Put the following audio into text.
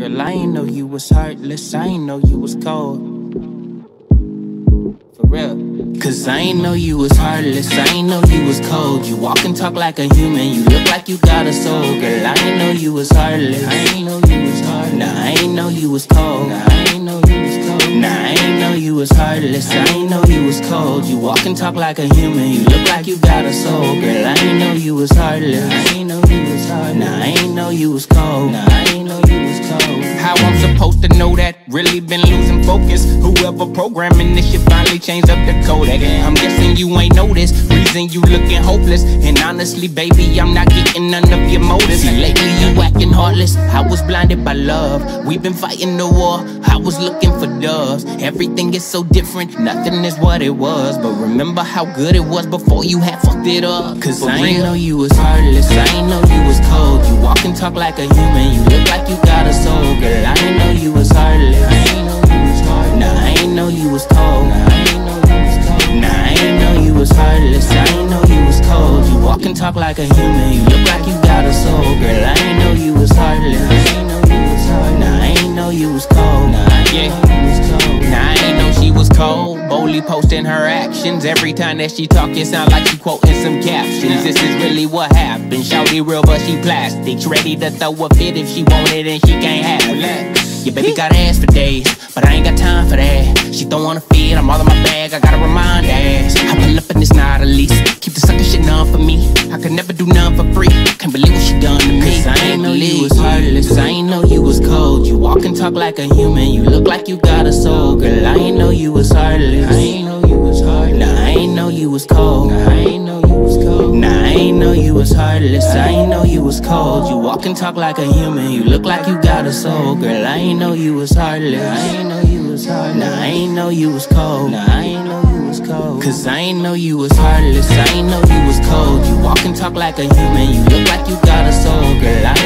Girl, I ain't know you was heartless, I ain't know you was cold. For real. Cause I ain't know you was heartless, I ain't know you was cold. You walk and talk like a human, you look like you got a soul. Girl, I ain't know you was heartless, I ain't know you was heartless. Nah, I ain't know you was cold. Nah, I ain't know you was cold. Nah, I ain't know you was heartless, I ain't know you was cold. You walk and talk like a human, you look like you got a soul. Girl, I ain't know you was heartless, I ain't know you was heartless. Nah, I ain't know you was cold. Nah, I ain't know you was cold. How I'm supposed to know that? Really been losing focus. Whoever programming this shit finally changed up the codec. I'm guessing you ain't noticed. Reason you looking hopeless. And honestly, baby, I'm not getting none of your motives. Lately you acting heartless. I was blinded by love. We've been fighting the war. I was looking for doves. Everything is so different. Nothing is what it was. But remember how good it was before you had fucked it up. Cause I ain't know you was heartless, I ain't know you was cold. You walk and talk like a human, you look like you got a soul. Girl, I ain't know you was heartless, I ain't know you was heartless. Nah, I ain't know you was cold. Nah, I ain't know you was cold. Nah, I ain't know you was heartless, I ain't know you was cold. You walk and talk like a human, you look like you got a soul. Girl, I ain't know you was heartless, I ain't know you was heartless. Nah, I ain't know you was cold. Nah, I ain't know you was cold. Nah, I ain't know she was cold. Boldly posting her actions. Every time that she talk, it sound like she quoting some captions. This is really what happened. Shawty real, but she plastic. Ready to throw a fit if she want it and she can't have it. Yeah, baby got ass for days, but I ain't got time for that. She throwing a fit, I'm all in my bag, I gotta remind ass. I pull up and it's not a lease. Keep the sucker shit none for me. I could never do none for free. Can't believe what she done to me. Cause I ain't know you was heartless, I ain't know you was cold. You walk and talk like a human, you look like you got a soul. Girl, I ain't know you was heartless, I ain't know you was heartless. Nah, I ain't know you was cold. Nah, I ain't know you was cold. Nah, I ain't know you was heartless, I ain't know you was cold. You walk and talk like a human, you look like you got a soul. Girl, I ain't know you was heartless, I ain't know you was heartless. Nah, I ain't know you was cold. Nah, I ain't know you was cold. Cause I ain't know you was heartless, I ain't know you was cold. You walk and talk like a human, you look like you got a soul. Girl, I